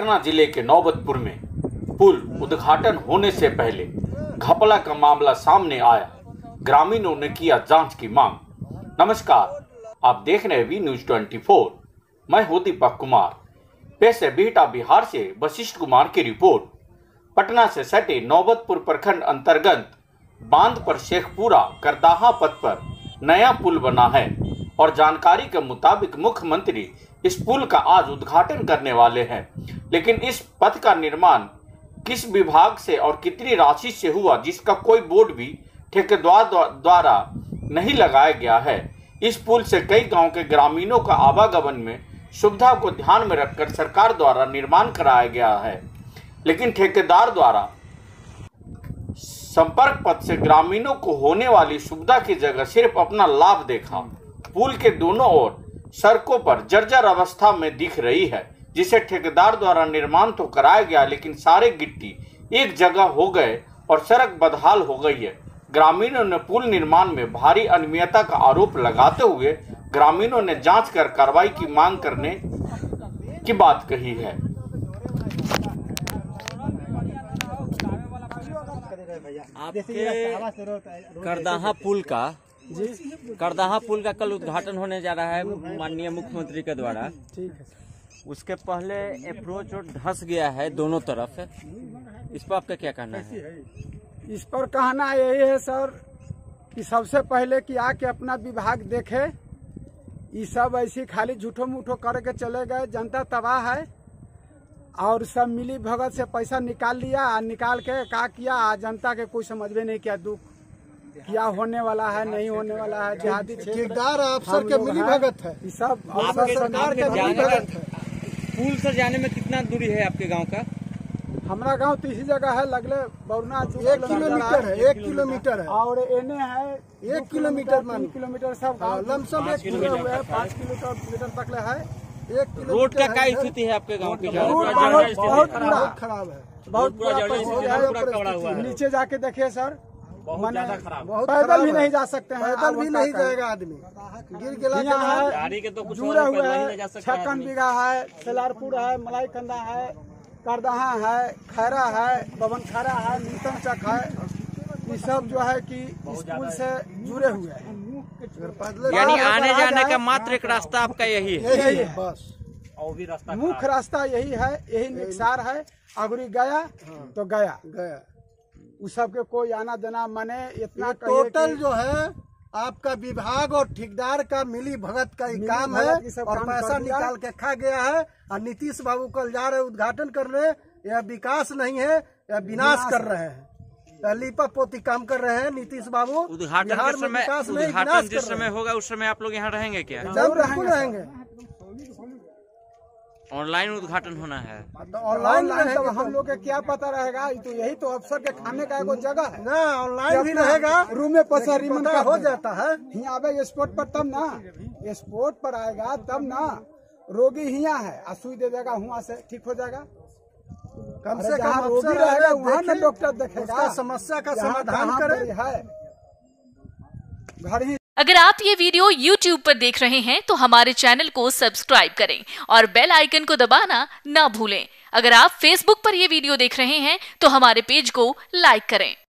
पटना जिले के नौबतपुर में पुल उद्घाटन होने से पहले घपला का मामला सामने आया। ग्रामीणों ने किया जांच की मांग। नमस्कार, आप देख रहे हैं वी न्यूज 24। मैं हूं दीपक कुमार। पेश है बिहटा बिहार से वशिष्ठ कुमार की रिपोर्ट। पटना से सटे नौबतपुर प्रखंड अंतर्गत बांध पर शेखपुरा करदाहा पथ पर नया पुल बना है और जानकारी के मुताबिक मुख्यमंत्री इस पुल का आज उद्घाटन करने वाले हैं। लेकिन इस पथ का निर्माण किस विभाग से और कितनी राशि से हुआ, जिसका कोई बोर्ड भी ठेकेदार द्वारा नहीं लगाया गया है। इस पुल से कई गांव के ग्रामीणों का आवागमन में सुविधा को ध्यान में रखकर सरकार द्वारा निर्माण कराया गया है, लेकिन ठेकेदार द्वारा संपर्क पथ से ग्रामीणों को होने वाली सुविधा की जगह सिर्फ अपना लाभ देखा। पुल के दोनों ओर सड़कों पर जर्जर अवस्था में दिख रही है, जिसे ठेकेदार द्वारा निर्माण तो कराया गया, लेकिन सारे गिट्टी एक जगह हो गए और सड़क बदहाल हो गई है। ग्रामीणों ने पुल निर्माण में भारी अनियमितता का आरोप लगाते हुए ग्रामीणों ने जांच कर कार्रवाई की मांग करने की बात कही है। आपके करदाहा पुल का कल उद्घाटन होने जा रहा है माननीय मुख्यमंत्री के द्वारा। ठीक है। उसके पहले अप्रोच रोड धंस गया है दोनों तरफ। इस पर आपका क्या कहना है? इस पर कहना यही है सर कि सबसे पहले कि आके अपना विभाग देखे। ये सब ऐसी खाली झूठो मूठो करके चले गए। जनता तबाह है और सब मिली भगत से पैसा निकाल लिया। निकाल के क्या किया, जनता के कोई समझ में नहीं किया। दुख क्या होने वाला है, नहीं होने वाला है। जिहादी ठेकेदार अफसर के मिली भगत है। ये सब सरकार के मिली भगत है। पुल से जाने में कितना दूरी है आपके गांव का? हमारा गांव तो इसी जगह है, लगले बरुना 1 किलोमीटर है। 1 किलोमीटर है और एने है 1 किलोमीटर। 3 किलोमीटर सब लमसम 1 किलोमीटर है। 5 किलोमीटर तक है। 1 किलोमीटर। रोड का क्या स्थिति है आपके गांव की? बहुत खराब है। बहुत नीचे जाके देखिए सर, ज्यादा खराब। पैदल भी नहीं जा सकते हैं। पैदल भी नहीं जाएगा आदमी। गिर गिला जुड़े हुए हैं। 56 बीघा है, सेलारपुर है, मलाई कंदा है, करदहा है, खैरा है, बबन खैरा है, नीतम चक है। ये सब जो है कि स्कूल से जुड़े हुए हैं। यानी आने जाने का मात्र एक रास्ता आपका यही है? बस और भी रास्ता मुख्य रास्ता यही है, यही निकसार है। अगरी गया तो गया। उस सब के कोई आना देना माने इतना टोटल जो है आपका विभाग और ठेकेदार का मिली भगत का ही काम है और पैसा निकाल के खा गया है। और नीतीश बाबू कल जा रहे उद्घाटन करने। यह विकास नहीं है, यह विनाश कर रहे हैं। लीपा पोती काम कर रहे हैं नीतीश बाबू। उद्घाटन जिस समय होगा उस समय आप लोग यहाँ रहेंगे क्या? जरूर रहेंगे। ऑनलाइन उद्घाटन होना है तो ऑनलाइन तो हम लोग के क्या पता रहेगा। तो यही तो अफसर के खाने का एगो जगह है ना। ऑनलाइन भी रहेगा। रूम में पैसा पता हो जाता है। यहाँ आवे स्पोर्ट पर तब ना, स्पोर्ट पर आएगा तब ना। रोगी यहाँ है, सुई दे देगा, वहाँ से ठीक हो जाएगा। कम से कम रोगी रहेगा वहाँ ना डॉक्टर देखेगा, समस्या का समाधान करे है घर ही। अगर आप ये वीडियो YouTube पर देख रहे हैं तो हमारे चैनल को सब्सक्राइब करें और बेल आइकन को दबाना ना भूलें। अगर आप Facebook पर ये वीडियो देख रहे हैं तो हमारे पेज को लाइक करें।